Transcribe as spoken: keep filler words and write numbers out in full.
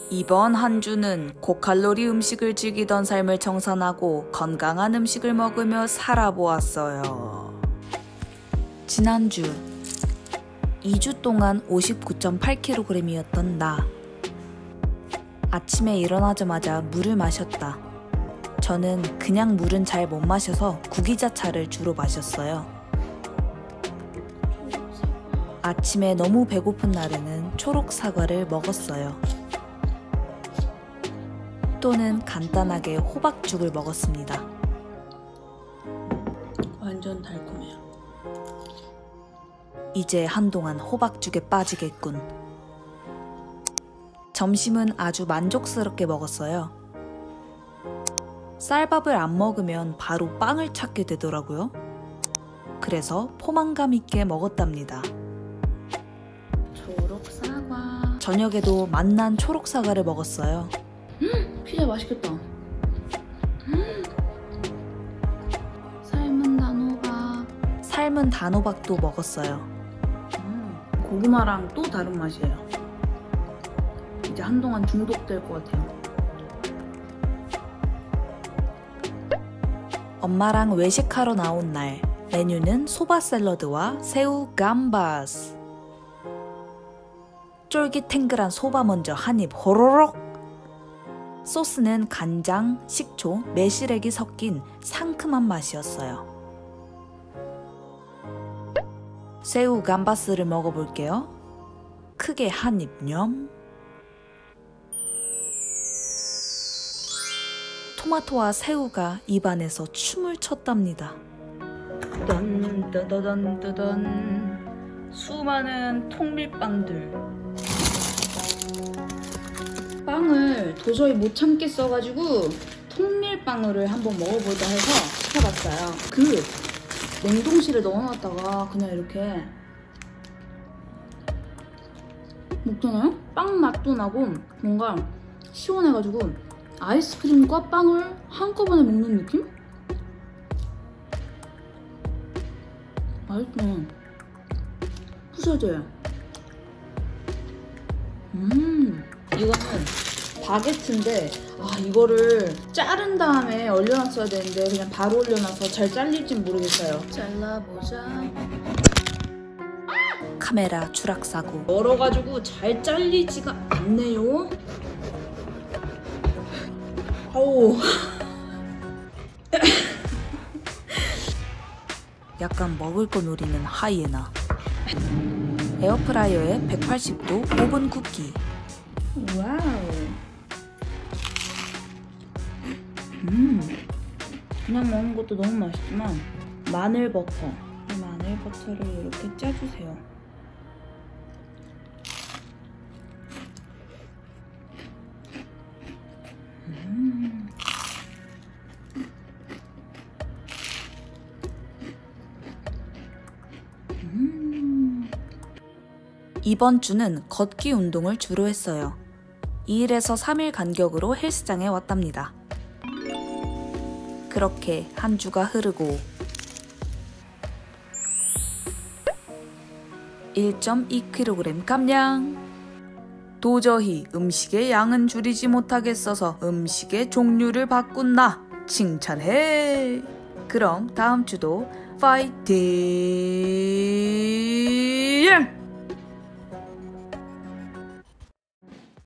이번 한 주는 고칼로리 음식을 즐기던 삶을 정산하고 건강한 음식을 먹으며 살아보았어요. 지난주 이 주 동안 오십구 점 팔 킬로그램이었던 나. 아침에 일어나자마자 물을 마셨다. 저는 그냥 물은 잘 못 마셔서 구기자차를 주로 마셨어요. 아침에 너무 배고픈 날에는 초록 사과를 먹었어요. 또는 간단하게 호박죽을 먹었습니다. 완전 달콤해요. 이제 한동안 호박죽에 빠지겠군. 점심은 아주 만족스럽게 먹었어요. 쌀밥을 안 먹으면 바로 빵을 찾게 되더라고요. 그래서 포만감 있게 먹었답니다. 초록사과. 저녁에도 맛난 초록사과를 먹었어요. 음, 피자 맛있겠다. 음. 삶은 단호박. 삶은 단호박도 먹었어요. 음, 고구마랑 또 다른 맛이에요. 이제 한동안 중독될 것 같아요. 엄마랑 외식하러 나온 날, 메뉴는 소바 샐러드와 새우 감바스. 쫄깃탱글한 소바 먼저 한입 호로록! 소스는 간장, 식초, 매실액이 섞인 상큼한 맛이었어요. 새우 감바스를 먹어볼게요. 크게 한입 냠. 토마토와 새우가 입안에서 춤을 췄답니다. 딴따다단따단 수많은 통밀빵들. 빵을 도저히 못 참겠어가지고 통밀빵을 한번 먹어보자 해서 시켜봤어요. 그 냉동실에 넣어놨다가 그냥 이렇게 먹잖아요? 빵 맛도 나고 뭔가 시원해가지고 아이스크림과 빵을 한꺼번에 먹는 느낌? 맛있네. 부서져요. 음, 이거는 바게트인데 아 이거를 자른 다음에 얼려놨어야 되는데 그냥 바로 올려놔서 잘 잘릴진 모르겠어요. 잘라보자. 카메라 추락사고. 얼어가지고 잘 잘리지가 않네요. 아우. 약간 먹을 거 노리는 하이에나. 에어프라이어에 백팔십 도 오븐 굽기. 와우. 음. 그냥 먹는 것도 너무 맛있지만 마늘 버터. 이 마늘 버터를 이렇게 짜주세요. 음. 음. 이번 주는 걷기 운동을 주로 했어요. 이 일에서 삼 일 간격으로 헬스장에 왔답니다. 그렇게 한 주가 흐르고 일 점 이 킬로그램 감량. 도저히 음식의 양은 줄이지 못하겠어서 음식의 종류를 바꾼다. 칭찬해. 그럼 다음 주도 파이팅!